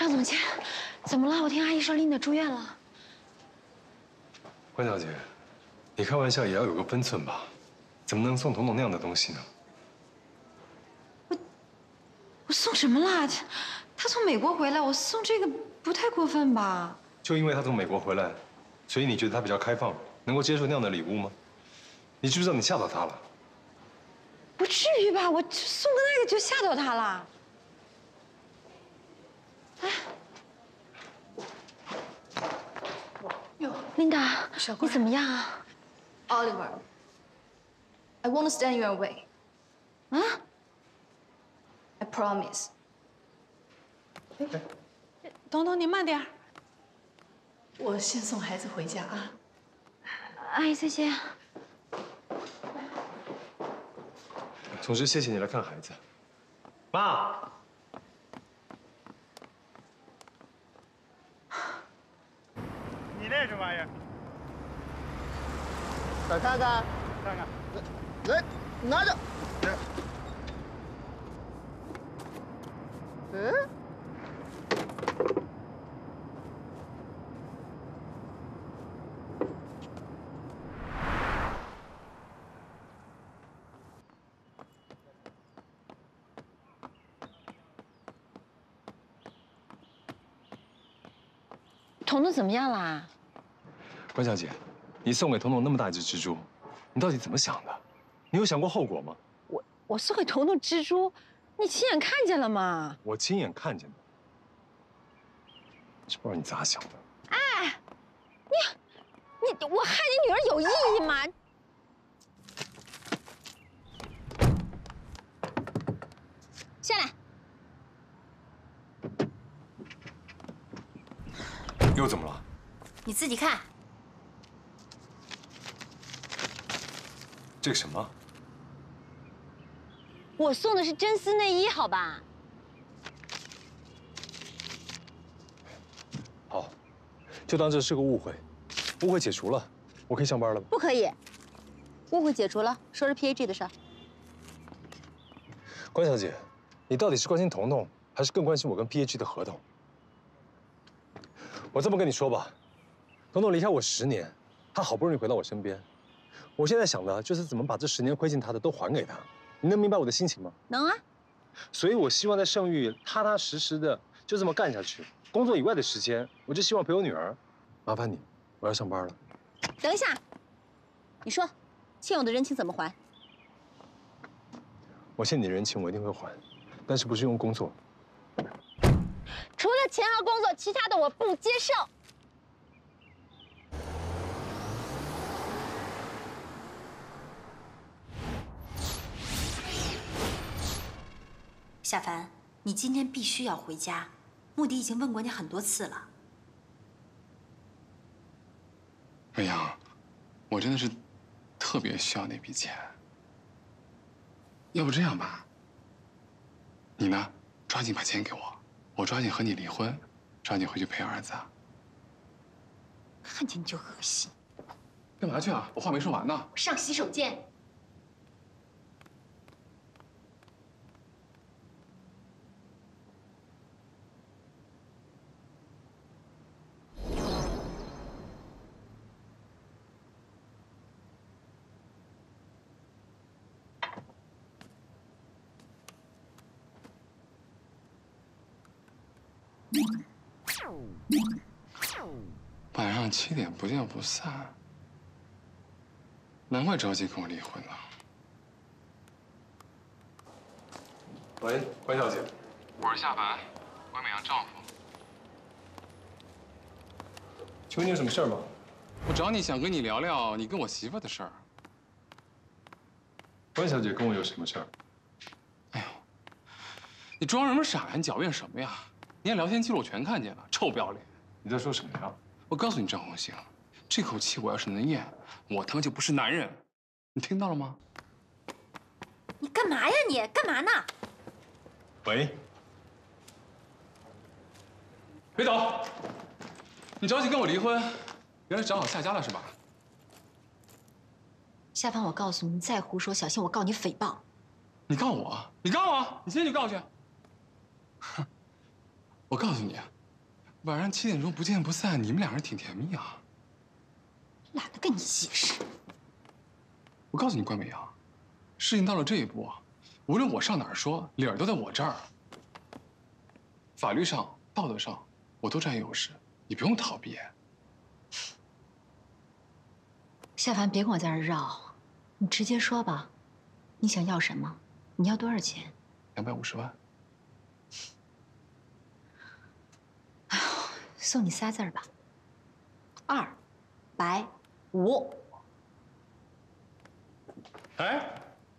张总监，怎么了？我听阿姨说琳达住院了。 关小姐，你开玩笑也要有个分寸吧？怎么能送彤彤那样的东西呢？ 我送什么啦？他从美国回来，我送这个不太过分吧？ 就因为他从美国回来，所以你觉得他比较开放，能够接受那样的礼物吗？你知不知道你吓到他了？ 不至于吧？我送个那个就吓到他了。哎， 哟， 琳达，你怎么样啊 ？Oliver, I won't stand in your way. 啊 I promise. 彤彤，你慢点儿。 我先送孩子回家啊。 阿姨再见。 总之，谢谢你来看孩子。妈， 你那什么玩意儿？ 再看看， 看看。 来，拿着。嗯。 彤彤怎么样啦？ 关小姐，你送给彤彤那么大一只蜘蛛，你到底怎么想的？你有想过后果吗？ 我送给彤彤蜘蛛，你亲眼看见了吗？ 我亲眼看见的，是不知道你咋想的。 哎，我害你女儿有意义吗？下来。 又怎么了？ 你自己看。 这个什么？ 我送的是真丝内衣，好吧？ 好，就当这是个误会，误会解除了，我可以上班了吧？ 不可以，误会解除了，说是 PAG 的事儿。 关小姐，你到底是关心彤彤，还是更关心我跟 PAG 的合同？我这么跟你说吧，彤彤离开我10年，她好不容易回到我身边，我现在想的就是怎么把这10年亏欠她的都还给她。你能明白我的心情吗？ 能啊。 所以我希望在盛誉踏踏实实的就这么干下去。工作以外的时间，我就希望陪我女儿。麻烦你，我要上班了。 等一下，你说，欠我的人情怎么还？ 我欠你的人情，我一定会还，但是不是用工作。 除了钱和工作，其他的我不接受。 夏凡，你今天必须要回家。穆迪已经问过你很多次了。 未央，我真的是特别需要那笔钱。要不这样吧，你呢，抓紧把钱给我，我抓紧和你离婚，抓紧回去陪儿子。 看见你就恶心。 干嘛去啊？我话没说完呢。 我上洗手间。 晚上7点不见不散，难怪着急跟我离婚呢。 喂，关小姐， 我是夏凡，关美阳丈夫。 请问你有什么事儿吗？ 我找你想跟你聊聊你跟我媳妇的事儿。 关小姐跟我有什么事儿？ 哎呦，你装什么傻呀？你狡辩什么呀？你看聊天记录我全看见了，臭不要脸！ 你在说什么呀？ 我告诉你，张红星，这口气我要是能咽，我他妈就不是男人。你听到了吗？ 你干嘛呀你？干嘛呢？ 喂， 别走！你着急跟我离婚，原来是找好下家了是吧？ 夏凡，我告诉你，你再胡说，小心我告你诽谤。 你告我？你告我？你今天就告去。哼！我告诉你， 晚上7点钟不见不散，你们俩人挺甜蜜啊。 懒得跟你解释。 我告诉你，关美阳，事情到了这一步，无论我上哪儿说，理儿都在我这儿。法律上、道德上，我都占优势，你不用逃避。 夏凡，别跟我在这儿绕，你直接说吧，你想要什么？你要多少钱 250万。 送你仨字儿吧，250。 哎，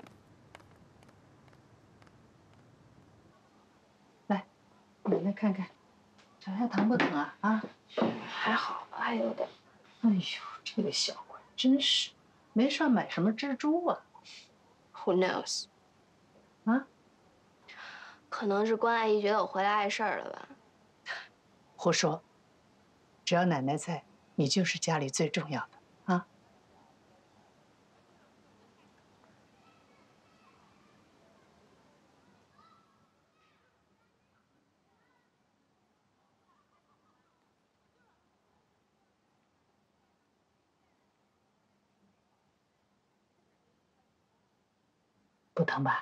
来，奶奶看看，脚下疼不疼啊？啊， 还好吧，还有点。 哎呦，这个小鬼真是，没事买什么蜘蛛啊？ Who knows？ 啊？ 可能是关阿姨觉得我回来碍事儿了吧？ 胡说，只要奶奶在，你就是家里最重要的啊。不疼吧？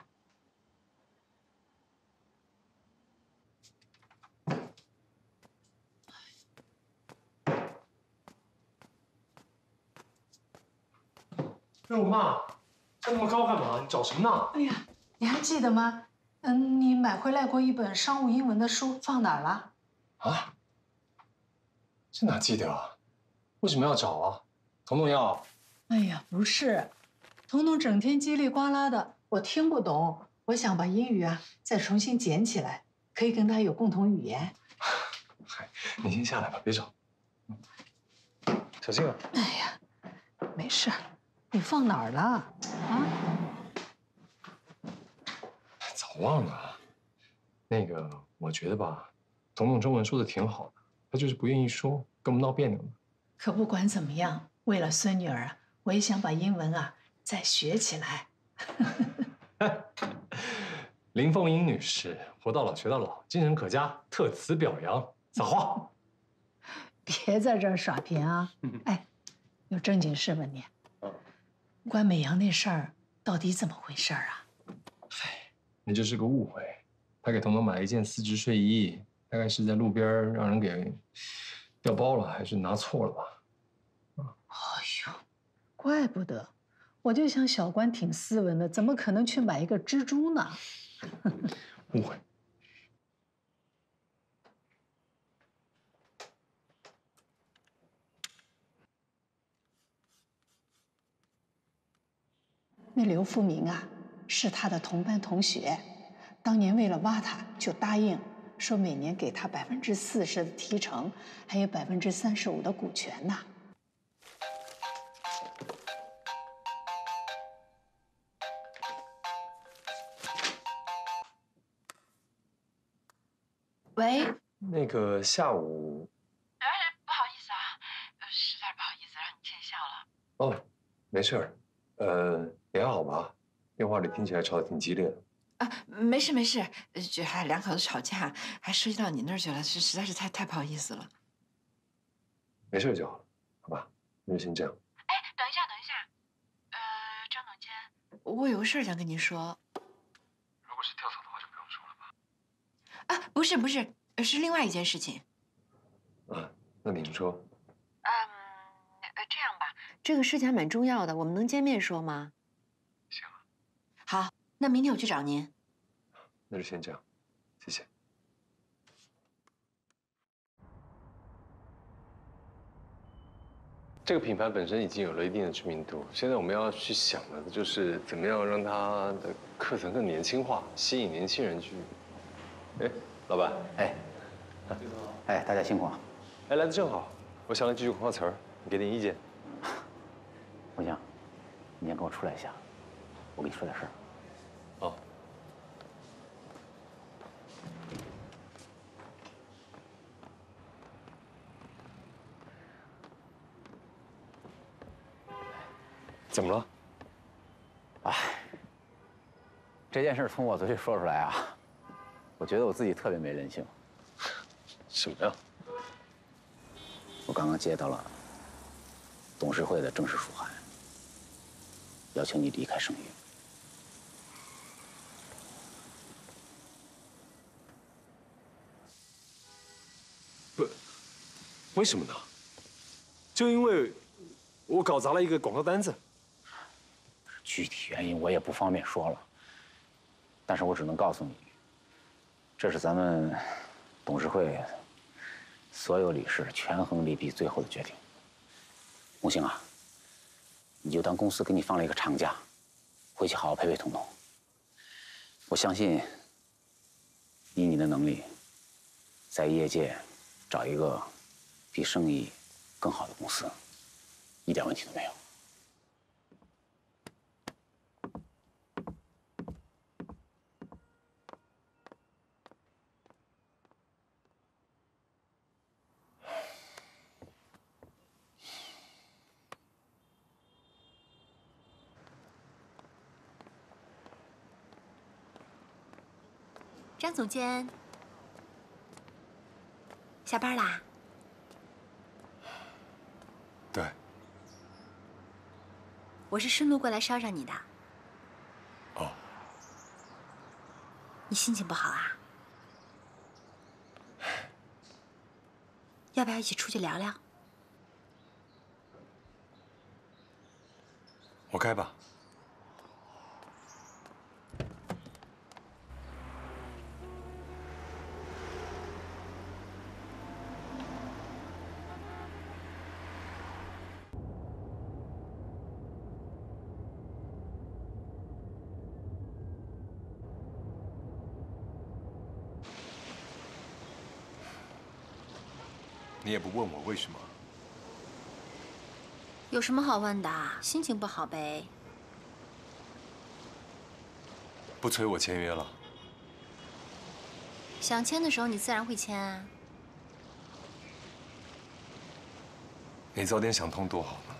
哎，我妈，站那么高干嘛？你找什么呢？ 哎呀，你还记得吗？你买回来过一本商务英文的书，放哪儿了？ 啊？这哪记得啊？为什么要找啊？彤彤要？ 哎呀，不是，彤彤整天叽里呱啦的，我听不懂。我想把英语啊再重新捡起来，可以跟他有共同语言。 嗨，你先下来吧，别找。小心啊！ 哎呀，没事，你放哪儿了？啊？ 早忘了。那个，我觉得吧，彤彤中文说的挺好的，她就是不愿意说，跟我们闹别扭呢。 可不管怎么样，为了孙女儿啊，我也想把英文啊再学起来。 林凤英女士，活到老学到老，精神可嘉，特此表扬。撒花！ 别在这儿耍贫啊！哎，有正经事问你。关美阳那事儿到底怎么回事啊？ 嗨，那就是个误会。他给彤彤买了一件丝质睡衣，大概是在路边让人给掉包了，还是拿错了吧？ 哎呦，怪不得，我就想小关挺斯文的，怎么可能去买一个蜘蛛呢？ 误会。 那刘富明啊，是他的同班同学，当年为了挖他，就答应说每年给他40%的提成，还有35%的股权呢。 喂， 那个下午， 不好意思啊，实在不好意思让你见笑了。 哦，没事儿，你还好吧？电话里听起来吵得挺激烈的。 啊，没事没事，这还两口子吵架，还涉及到你那儿去了，实在是太不好意思了。 没事就好了，好吧？那就先这样。 哎，等一下，张总监，我有个事儿想跟您说。 如果是跳槽的话，就不用说了吧。 啊，不是，是另外一件事情。 啊，那您说。 这样吧，这个事情还蛮重要的，我们能见面说吗？ 行啊。 好，那明天我去找您。 那就先这样，谢谢。这个品牌本身已经有了一定的知名度，现在我们要去想的就是怎么样让它的课程更年轻化，吸引年轻人去。哎，老板， 哎，大家辛苦啊！ 哎，来的正好，我想了几句广告词儿，你给点意见。 不行，你先跟我出来一下，我跟你说点事儿。 哦。怎么了？ 哎，这件事从我嘴里说出来啊，我觉得我自己特别没人性。 什么呀？ 我刚刚接到了董事会的正式书函，要求你离开盛宇。 不，为什么呢？就因为我搞砸了一个广告单子。 具体原因我也不方便说了，但是我只能告诉你，这是咱们董事会所有理事权衡利弊最后的决定。木星啊，你就当公司给你放了一个长假，回去好好陪陪彤彤。我相信，以你的能力，在业界找一个比盛意更好的公司，一点问题都没有。 张总监，下班啦？ 对。 我是顺路过来捎上你的。 哦。 你心情不好啊？要不要一起出去聊聊？ 我开吧。你也不问我为什么？ 有什么好问的？心情不好呗。 不催我签约了？ 想签的时候你自然会签啊。 你早点想通多好呢。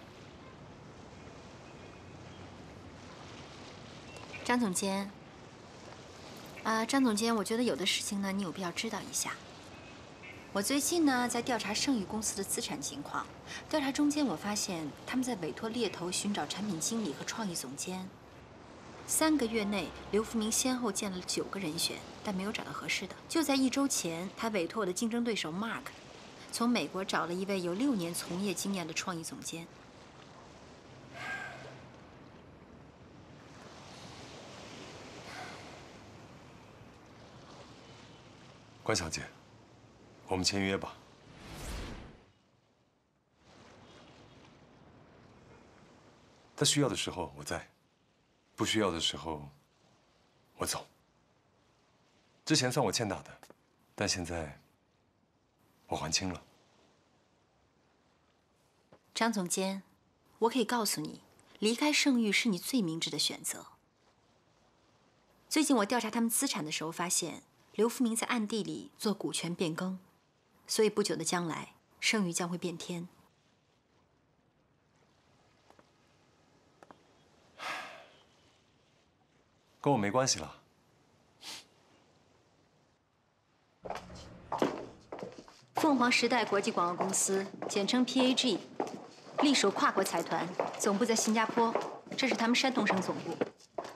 张总监，张总监，我觉得有的事情呢，你有必要知道一下。我最近呢在调查盛宇公司的资产情况，调查中间我发现他们在委托猎头寻找产品经理和创意总监。3个月内，刘福明先后见了9个人选，但没有找到合适的。就在1周前，他委托我的竞争对手 Mark 从美国找了一位有6年从业经验的创意总监。 关小姐，我们签约吧。他需要的时候我在，不需要的时候我走。之前算我欠打的，但现在我还清了。 张总监，我可以告诉你，离开盛誉是你最明智的选择。最近我调查他们资产的时候发现，刘福明在暗地里做股权变更，所以不久的将来，盛誉将会变天。 跟我没关系了。 凤凰时代国际广告公司，简称 PAG， 隶属跨国财团，总部在新加坡，这是他们山东省总部。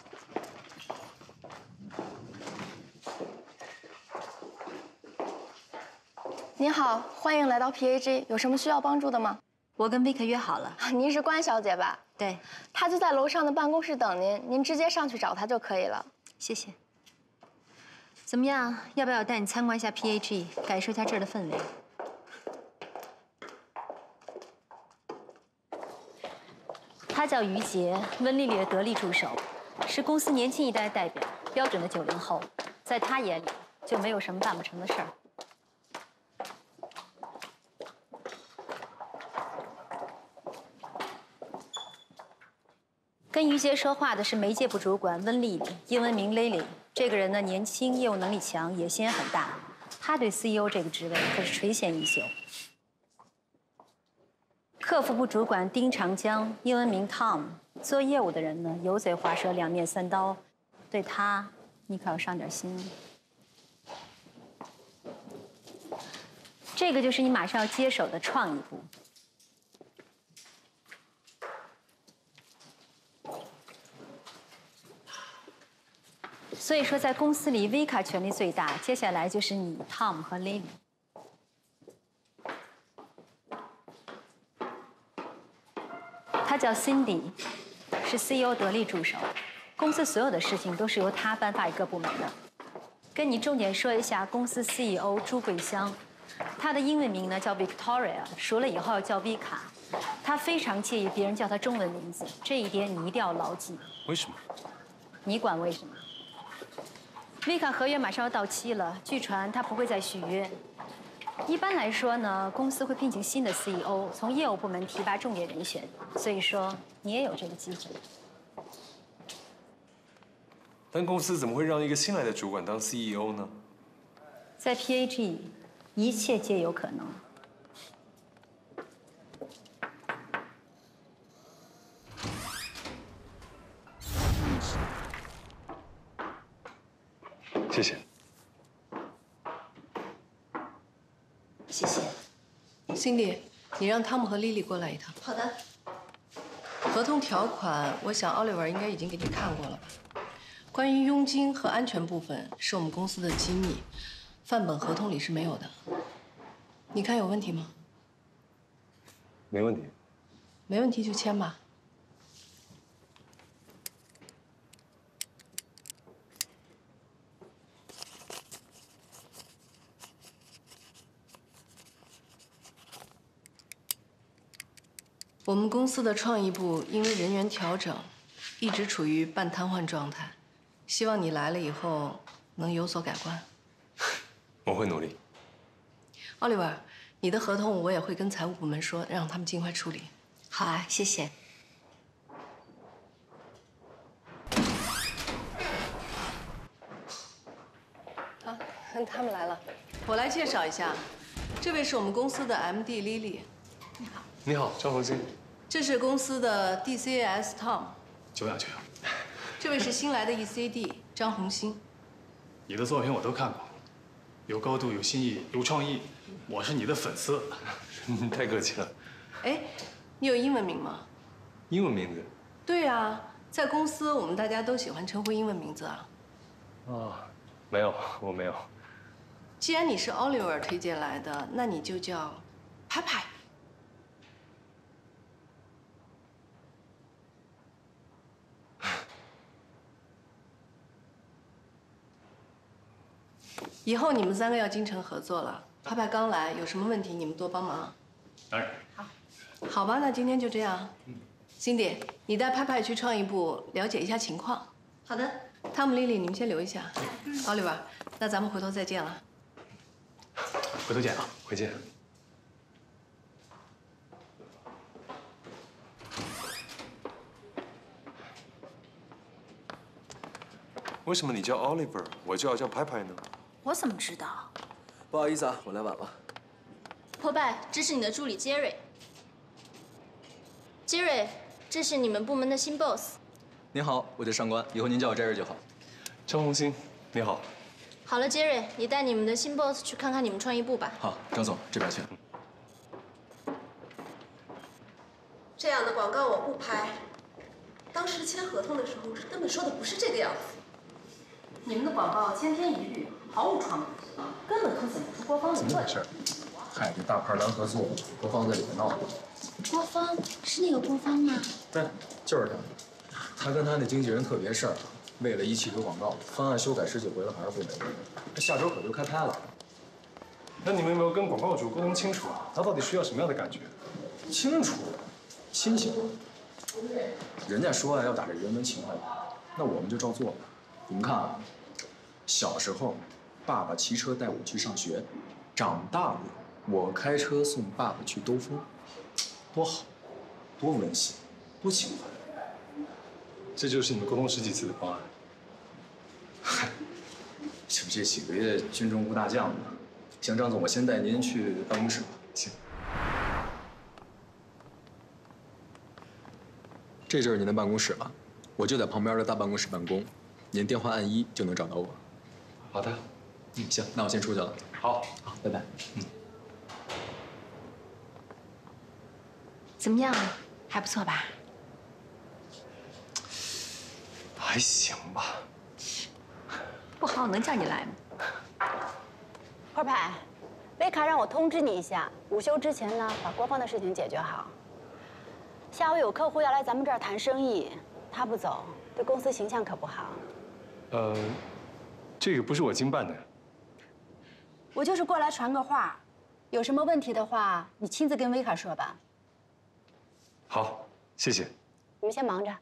您好，欢迎来到 PAG， 有什么需要帮助的吗？ 我跟薇克约好了。 您是关小姐吧？ 对。 她就在楼上的办公室等您，您直接上去找她就可以了。 谢谢。怎么样？要不要我带你参观一下 PAG， 感受一下这儿的氛围？他叫于杰，温丽丽的得力助手，是公司年轻一代的代表，标准的90后，在他眼里就没有什么办不成的事儿。跟于杰说话的是媒介部主管温丽丽，英文名 Lily。这个人呢，年轻，业务能力强，野心也很大。他对 CEO 这个职位可是垂涎已久。客服部主管丁长江，英文名 Tom。做业务的人呢，油嘴滑舌，两面三刀。对他，你可要上点心。 这个就是你马上要接手的创意部。所以说，在公司里，Vika 权力最大，接下来就是你、Tom 和 Lily。她叫 Cindy， 是 CEO 得力助手，公司所有的事情都是由她颁发给各部门的。跟你重点说一下，公司 CEO 朱桂香，她的英文名呢叫 Victoria， 熟了以后要叫 Vika。她非常介意别人叫她中文名字，这一点你一定要牢记。 为什么？ 你管为什么？Vika 合约马上要到期了，据传他不会再续约。一般来说呢，公司会聘请新的 CEO， 从业务部门提拔重点人选，所以说你也有这个机会。 但公司怎么会让一个新来的主管当 CEO 呢？ 在 PAG， 一切皆有可能。 谢谢。 谢谢。Cindy， 你让汤姆和莉莉过来一趟。 好的。 合同条款，我想 Oliver 应该已经给你看过了吧？关于佣金和安全部分是我们公司的机密，范本合同里是没有的。你看有问题吗？ 没问题。 没问题就签吧。我们公司的创意部因为人员调整，一直处于半瘫痪状态，希望你来了以后能有所改观。 我会努力。 奥利维，你的合同我也会跟财务部门说，让他们尽快处理。 好啊，谢谢。 好，他们来了，我来介绍一下，这位是我们公司的 MD Lily。你好。 你好，张红星。 这是公司的 DCAS Tom。 久仰久仰。 这位是新来的 ECD 张红星。 你的作品我都看过，有高度，有新意，有创意，我是你的粉丝。 太客气了。 哎，你有英文名吗？ 英文名字？ 对啊，在公司我们大家都喜欢称呼英文名字啊。 哦，没有，我没有。 既然你是 Oliver 推荐来的，那你就叫派派。以后你们3个要精诚合作了。派派刚来，有什么问题你们多帮忙。 当然。 好。好吧，那今天就这样。Cindy， 你带派派去创意部了解一下情况。 好的。 汤姆、莉莉，你们先留一下。Oliver， 那咱们回头再见了。 回头见啊， 回见。为什么你叫 Oliver， 我就要叫派派呢？ 我怎么知道？ 不好意思啊，我来晚了。 破败，这是你的助理杰瑞。杰瑞，这是你们部门的新 boss。 您好，我叫上官，以后您叫我 Jerry 就好。 张红星，你好。 好了，杰瑞，你带你们的新 boss 去看看你们创意部吧。 好，张总这边请。 这样的广告我不拍。当时签合同的时候根本说的不是这个样子。 你们的广告千篇一律，毫无创意，根本凸显不出郭芳的特点。 嗨，这大牌蓝合作，郭芳在里面闹。 郭芳是那个郭芳吗？ 对，就是他。他跟他那经纪人特别事儿，为了一汽车广告，方案修改10几回了，还是不美国。这下周可就开拍了。 那你们有没有跟广告主沟通清楚啊？他到底需要什么样的感觉？ 清楚，清醒。人家说要打这人文情怀，那我们就照做吧。你们看啊，小时候，爸爸骑车带我去上学；长大了，我开车送爸爸去兜风，多好，多温馨，多情怀。 这就是你们沟通10几次的方案。 嗨，这不这几个月军中无大将嘛。行，张总，我先带您去办公室吧。 行。 这就是您的办公室了，我就在旁边的大办公室办公，您电话按1就能找到我。 好的。 行，那我先出去了。 好， 好，拜拜。 怎么样？还不错吧？ 还行吧。 不好，我能叫你来吗？ 花牌，维卡让我通知你一下，午休之前呢，把国防的事情解决好。下午有客户要来咱们这儿谈生意，他不走，对公司形象可不好。 这个不是我经办的。 我就是过来传个话，有什么问题的话，你亲自跟维卡说吧。 好，谢谢。 你们先忙着。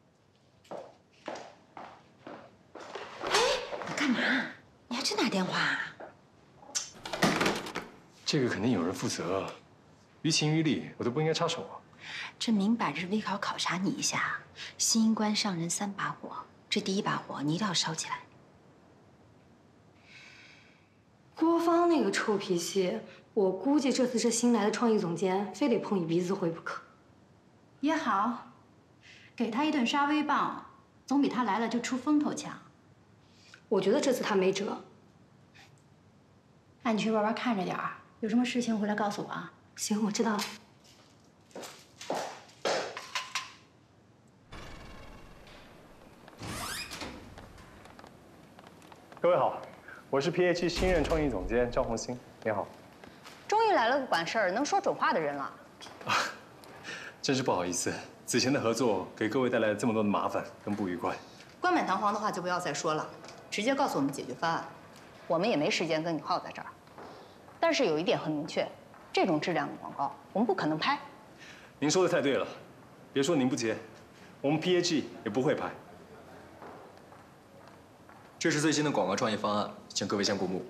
你干嘛？你还真打电话啊？ 这个肯定有人负责，于情于理，我都不应该插手啊。 这明摆着是微考察你一下。新官上任3把火，这第1把火你一定要烧起来。 郭芳那个臭脾气，我估计这次这新来的创意总监非得碰一鼻子灰不可。 也好，给他一顿杀威棒，总比他来了就出风头强。 我觉得这次他没辙。 那你去外边看着点儿，有什么事情回来告诉我啊。 行，我知道了。 各位好，我是 PH 新任创意总监张红星，你好。 终于来了个管事儿、能说准话的人了。 真是不好意思，此前的合作给各位带来了这么多的麻烦跟不愉快。 冠冕堂皇的话就不要再说了，直接告诉我们解决方案。 我们也没时间跟你耗在这儿。但是有一点很明确，这种质量的广告我们不可能拍。 您说的太对了，别说您不接，我们 PAG 也不会拍。 这是最新的广告创意方案，请各位先过目。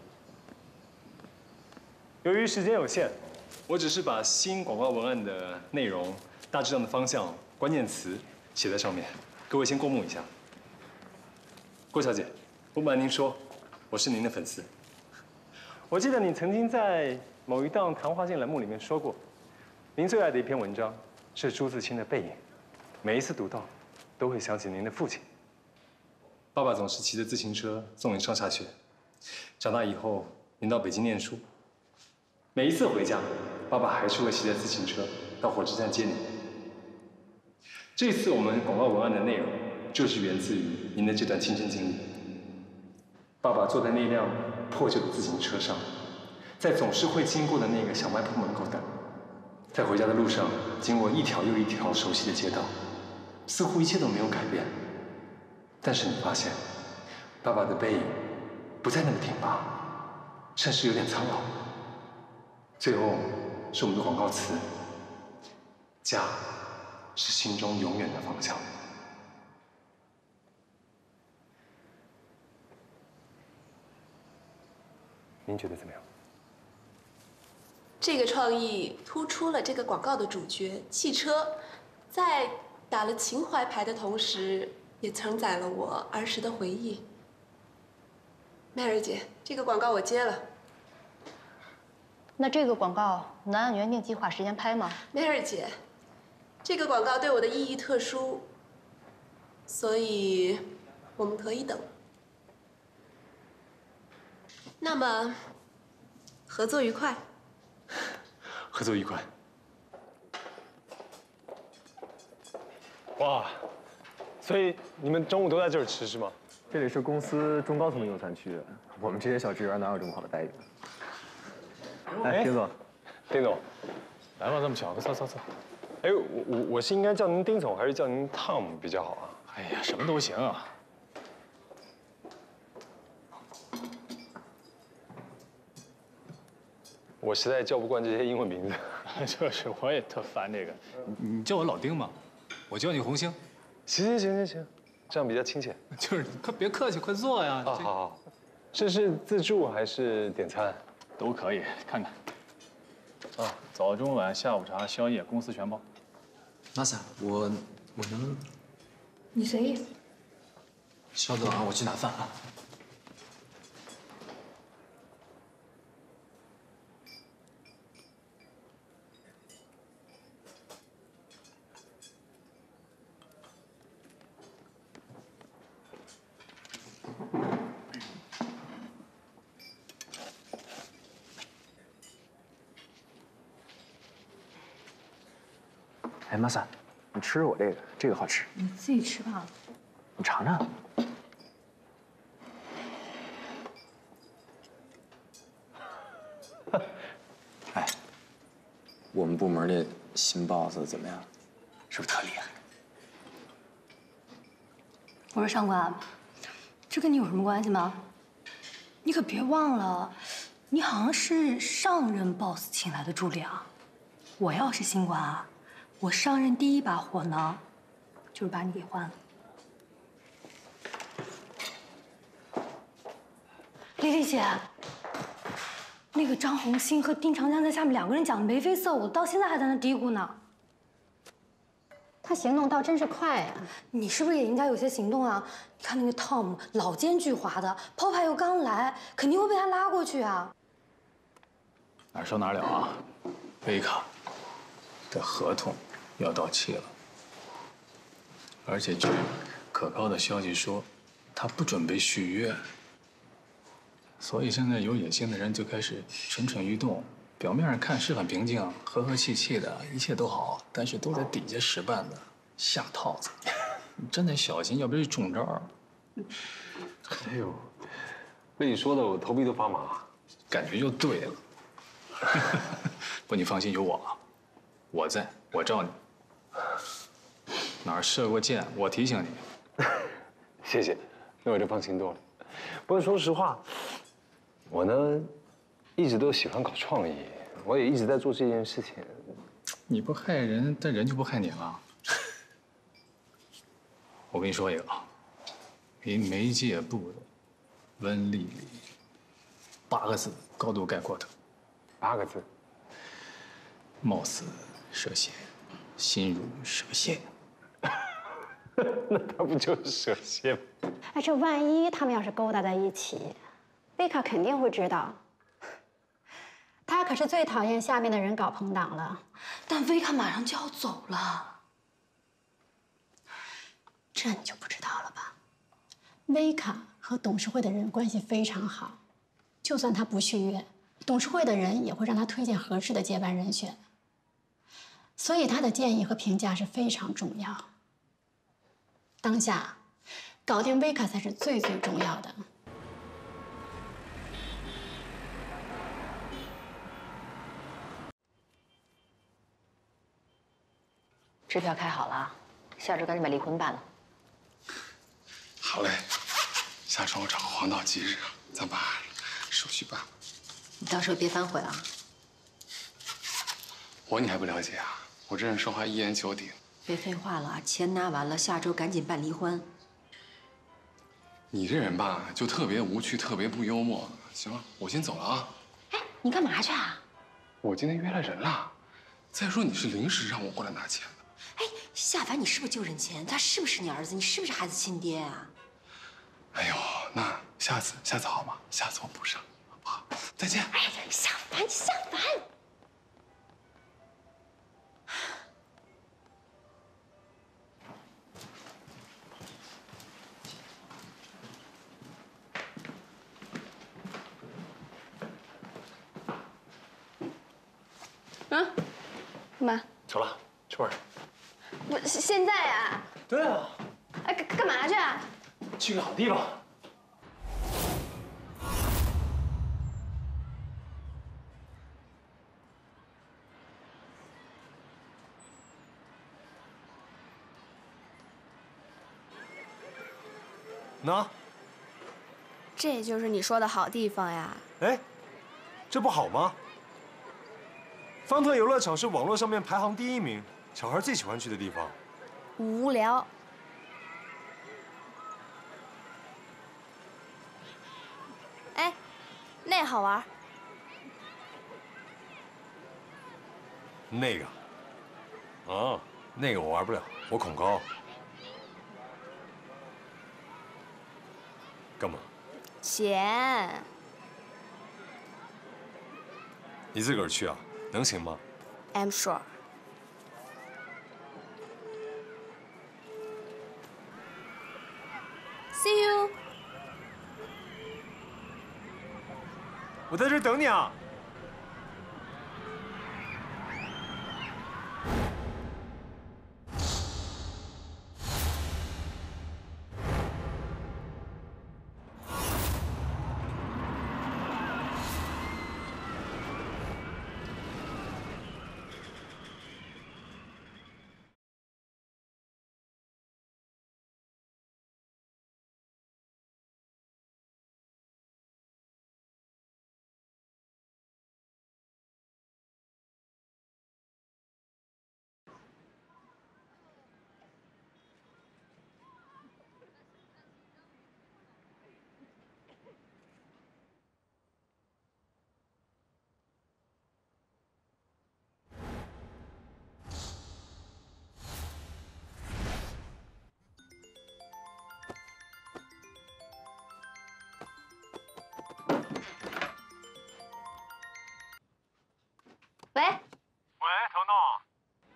由于时间有限，我只是把新广告文案的内容、大致上的方向、关键词写在上面，各位先过目一下。郭小姐，不瞒您说，我是您的粉丝。我记得你曾经在某一档谈话性栏目里面说过，您最爱的一篇文章是朱自清的《背影》，每一次读到，都会想起您的父亲。爸爸总是骑着自行车送你上下学，长大以后您到北京念书，每一次回家，爸爸还是会骑着自行车到火车站接你。这次我们广告文案的内容，就是源自于您的这段亲身经历。爸爸坐在那辆破旧的自行车上，在总是会经过的那个小卖铺门口等，在回家的路上，经过一条又一条熟悉的街道，似乎一切都没有改变。但是你发现，爸爸的背影不再那么挺拔，甚至有点苍老。最后是我们的广告词：家是心中永远的方向。您觉得怎么样？ 这个创意突出了这个广告的主角汽车，在打了情怀牌的同时，也承载了我儿时的回忆。Mary 姐，这个广告我接了。 那这个广告能按原定计划时间拍吗 ？Mary 姐，这个广告对我的意义特殊，所以我们可以等。那么，合作愉快。 合作愉快。哇，所以你们中午都在这儿吃是吗？ 这里是公司中高层的用餐区，我们这些小职员哪有这么好的待遇？哎，丁总， 丁总，来吧，这么巧，坐。哎，我是应该叫您丁总，还是叫您 Tom 比较好啊？ 哎呀，什么都行啊。 我实在叫不惯这些英文名字。 就是我也特烦这个。你叫我老丁嘛，我叫你红星。 行，这样比较亲切。 就是快别客气，快坐呀。 啊，好。这是自助还是点餐？ 都可以，看看。啊，早中晚下午茶宵夜公司全包。 拉萨，我能。 你随意。 稍等啊，我去拿饭啊。 哎，玛萨，你吃我这个，这个好吃。 你自己吃吧。 你尝尝。 哎，我们部门的新 boss 怎么样？是不是特厉害？ 我说上官，这跟你有什么关系吗？你可别忘了，你好像是上任 boss 请来的助理啊。我要是新官啊，我上任第一把火呢，就是把你给换了。丽丽姐，那个张红星和丁长江在下面两个人讲的眉飞色舞，到现在还在那嘀咕呢。 他行动倒真是快呀！ 你是不是也应该有些行动啊？你看那个 Tom 老奸巨猾的，抛牌又刚来，肯定会被他拉过去啊。 哪儿说哪儿了啊？维卡的合同要到期了，而且据可靠的消息说，他不准备续约。所以现在有野心的人就开始蠢蠢欲动。表面上看是很平静，和和气气的，一切都好，但是都在底下使绊子，下套子。你真得小心，要不然中招。 哎呦，被你说的我头皮都发麻， 感觉就对了。不，你放心，有我，我在，我罩你。哪儿射过箭，我提醒你。 谢谢，那我就放心多了。不过说实话，我呢，一直都喜欢搞创意，我也一直在做这件事情。 你不害人，但人就不害你了。我跟你说一个啊，给媒介部的温丽丽，8个字高度概括她。 8个字。 貌似蛇蝎，心如蛇蝎。 那他不就是蛇蝎吗？ 哎，这万一他们要是勾搭在一起，维卡肯定会知道。他可是最讨厌下面的人搞朋党了。 但维卡马上就要走了， 这你就不知道了吧？维卡和董事会的人关系非常好，就算他不续约，董事会的人也会让他推荐合适的接班人选。所以他的建议和评价是非常重要。当下，搞定维卡才是最重要的。 支票开好了，下周赶紧把离婚办了。 好嘞，下周我找个黄道吉日，咱把手续办了。 你到时候别反悔啊！ 你还不了解啊？我这人说话一言九鼎。 别废话了，钱拿完了，下周赶紧办离婚。 你这人吧，就特别无趣，特别不幽默。行了，我先走了啊。 哎，你干嘛去啊？ 我今天约了人了。再说你是临时让我过来拿钱的。 哎，夏凡，你是不是就认钱？他是不是你儿子？你是不是孩子亲爹啊？ 哎呦，那下次好吗？下次我补上，好不好？再见。 哎呀，夏凡，夏凡。 啊？干嘛？ 走了，去玩。 不，现在啊？ 对啊。 哎，干嘛去啊？ 去个好地方。那？ 这就是你说的好地方呀？ 哎，这不好吗？方特游乐场是网络上面排行第1名，小孩最喜欢去的地方。 无聊。哎，那好玩。 那个？啊，那个我玩不了，我恐高。干嘛？ 钱。 你自个儿去啊？能行吗 ？I'm sure。See you。 我在这儿等你啊。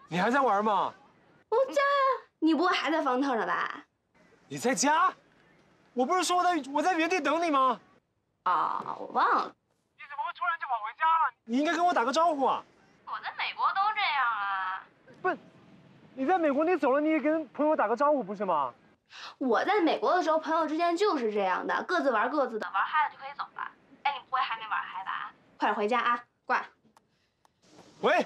你还在玩吗？ 我家呀，你不会还在房头呢吧？ 你在家？我不是说我在原地等你吗？ 啊，我忘了。 你怎么会突然就跑回家了？ 你应该跟我打个招呼啊！ 我在美国都这样啊。 不是，你在美国你走了，你也跟朋友打个招呼不是吗？ 我在美国的时候，朋友之间就是这样的，各自玩各自的，玩嗨了就可以走了。哎，你不会还没玩嗨吧？快点回家啊！挂。 喂。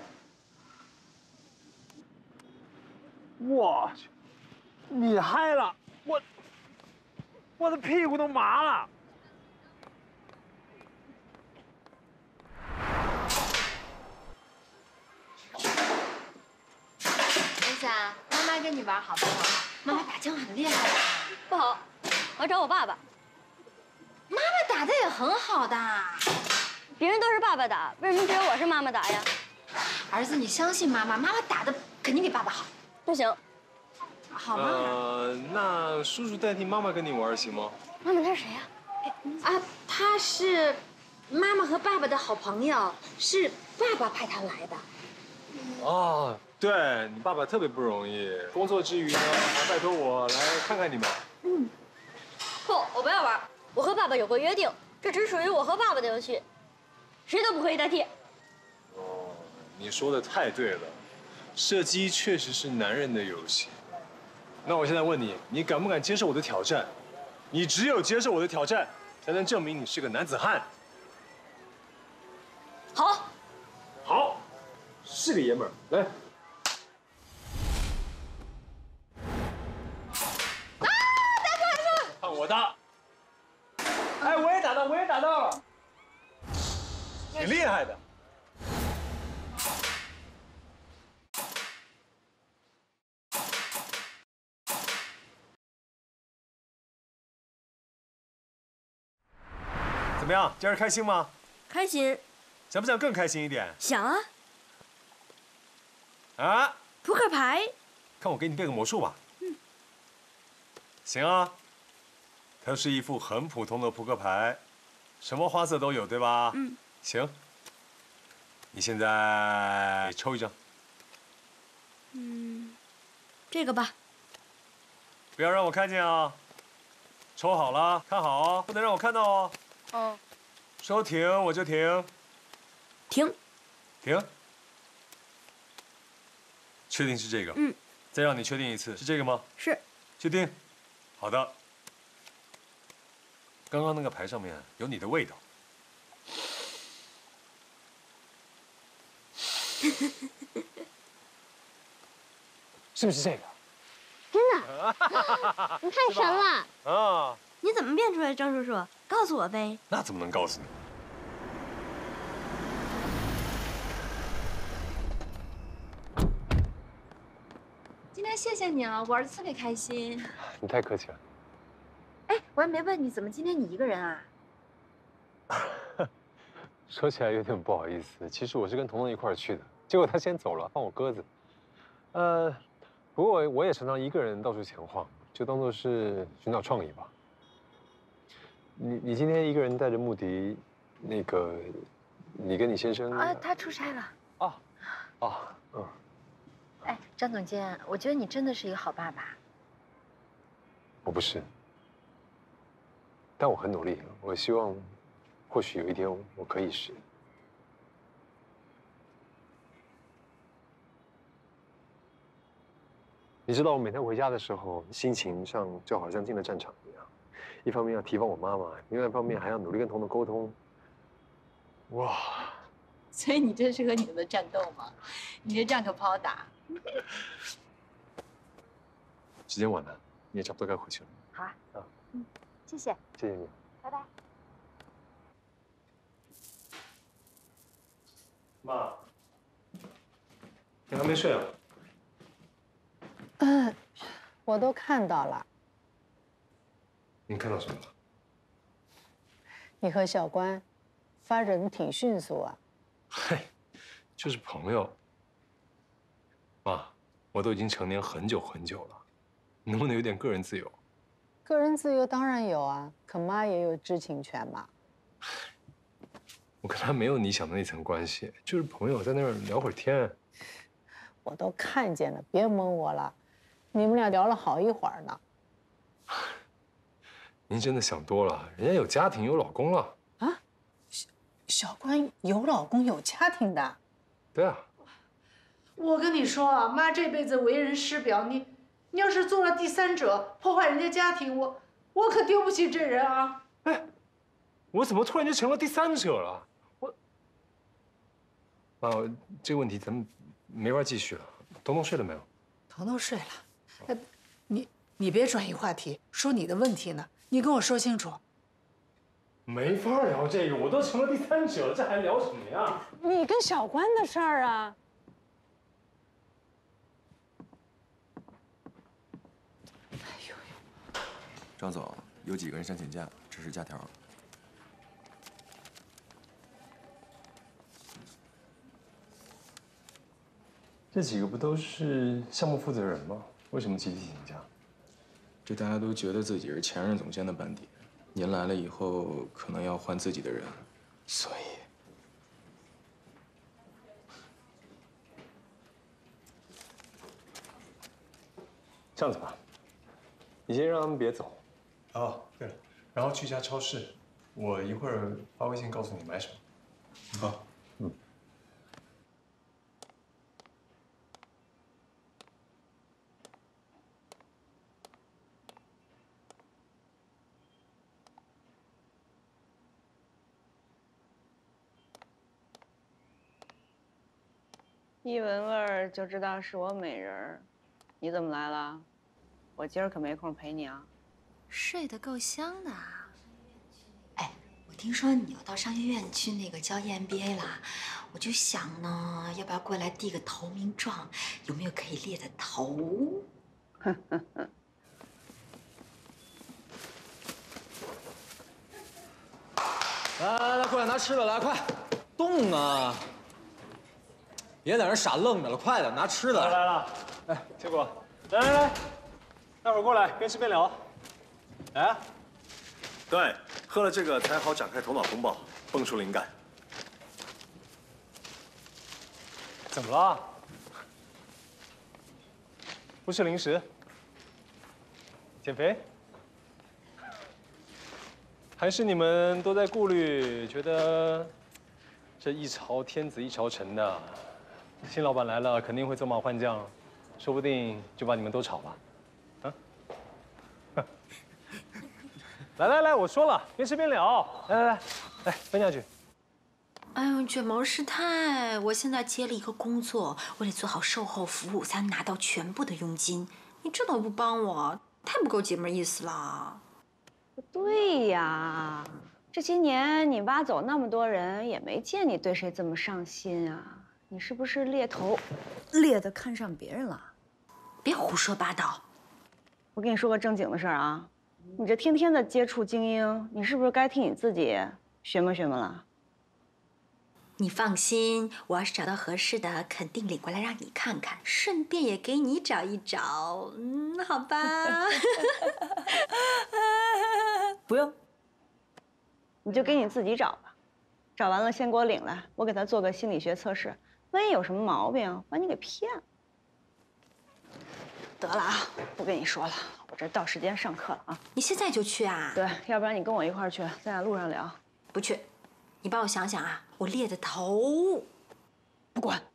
我去，你嗨了，我的屁股都麻了。 梅霞，妈妈跟你玩好不好？妈妈打枪很厉害的。 不好，我要找我爸爸。 妈妈打的也很好的。 别人都是爸爸打，为什么只有我是妈妈打呀？ 儿子，你相信妈妈，妈妈打的肯定比爸爸好。 不行。 好吗？ 那叔叔代替妈妈跟你玩行吗？ 妈妈，他是谁呀？ 啊，他是妈妈和爸爸的好朋友，是爸爸派他来的。 哦，对你爸爸特别不容易，工作之余呢，还拜托我来看看你们。 不，我不要玩。我和爸爸有过约定，这只属于我和爸爸的游戏，谁都不可以代替。 哦，你说的太对了，射击确实是男人的游戏。那我现在问你，你敢不敢接受我的挑战？你只有接受我的挑战，才能证明你是个男子汉。 好， 好，是个爷们儿，来。 啊！打住！ 看我的！哎，我也打到，我也打到了，挺厉害的。怎么样？今儿开心吗？ 开心。 想不想更开心一点？ 想啊。 啊？ 扑克牌。 看我给你变个魔术吧。行啊。它是一副很普通的扑克牌，什么花色都有，对吧？行。你现在抽一张。 这个吧。 不要让我看见啊！抽好了，看好哦，不能让我看到哦。 哦。 说停我就停。 停。 停。确定是这个？再让你确定一次，是这个吗？ 是。 确定。好的。刚刚那个牌上面有你的味道。是不是这个？ 真的？你太神了！ 啊！ 你怎么变出来的，张叔叔？告诉我呗。 那怎么能告诉你？ 今天谢谢你啊，我儿子特别开心。 你太客气了。 哎，我还没问你，怎么今天你一个人啊？ 说起来有点不好意思，其实我是跟彤彤一块儿去的，结果他先走了，放我鸽子。不过我也常常一个人到处闲晃，就当做是寻找创意吧。你今天一个人带着穆迪，那个，你跟你先生啊，他出差了。哎，张总监，我觉得你真的是一个好爸爸。 我不是，但我很努力，我希望，或许有一天我可以是。你知道，我每天回家的时候，心情上就好像进了战场一样，一方面要提防我妈妈，另外一方面还要努力跟彤彤沟通。哇！ 所以你这是和你们战斗吗？你这仗可不好打。 时间晚了，你也差不多该回去了。 好啊。谢谢。 谢谢你。 拜拜。 妈，你还没睡啊？ 我都看到了。 您看到什么了？ 你和小关发展的挺迅速啊。 嗨，就是朋友。妈，我都已经成年很久很久了，能不能有点个人自由？ 个人自由当然有啊，可妈也有知情权嘛。 我跟他没有你想的那层关系，就是朋友在那儿聊会儿天。 我都看见了，别蒙我了。你们俩聊了好一会儿呢。 您真的想多了，人家有家庭有老公了。 啊，小关有老公有家庭的。 对啊。 我跟你说啊，妈这辈子为人师表，你要是做了第三者，破坏人家家庭，我可丢不起这人啊。 哎，我怎么突然就成了第三者了？妈，这个问题咱们没法继续了。彤彤睡了没有？ 彤彤睡了。哎，你别转移话题，说你的问题呢，你跟我说清楚。 没法聊这个，我都成了第三者了，这还聊什么呀？ 你跟小关的事儿啊。 张总，有几个人想请假，这是假条。 这几个不都是项目负责人吗？为什么集体请假？ 这大家都觉得自己是前任总监的班底，您来了以后可能要换自己的人，所以。 这样子吧，你先让他们别走。 哦，对了，然后去一家超市，我一会儿发微信告诉你买什么。好，嗯。 一闻味儿就知道是我美人儿，你怎么来了？我今儿可没空陪你啊。 睡得够香的。哎，我听说你要到商学院去那个教 EMBA 啦，我就想呢，要不要过来递个投名状？有没有可以猎的头？ 来，过来拿吃的，来快，动啊！别在那傻愣着了，快点拿吃的。 来了，哎，结果，来，大伙儿过来，边吃边聊。来啊！ 对，喝了这个才好展开头脑风暴，蹦出灵感。 怎么了？不吃零食？减肥？还是你们都在顾虑，觉得这一朝天子一朝臣的，新老板来了肯定会走马换将，说不定就把你们都炒了。来，我说了，边吃边聊。来，分下去。 哎呦，卷毛师太，我现在接了一个工作，我得做好售后服务，才能拿到全部的佣金。你这都不帮我，太不够姐妹意思了。 不对呀，这些年你挖走那么多人，也没见你对谁这么上心啊。你是不是猎头猎的看上别人了？ 别胡说八道。 我跟你说个正经的事儿啊，你这天天的接触精英，你是不是该替你自己学摸学摸了？ 你放心，我要是找到合适的，肯定领过来让你看看，顺便也给你找一找。好吧。 不用，你就给你自己找吧，找完了先给我领来，我给他做个心理学测试，万一有什么毛病，把你给骗了。得了啊，不跟你说了，我这到时间上课了啊。 你现在就去啊？ 对，要不然你跟我一块儿去，咱俩路上聊。 不去，你帮我想想啊，我猎的头。 不管。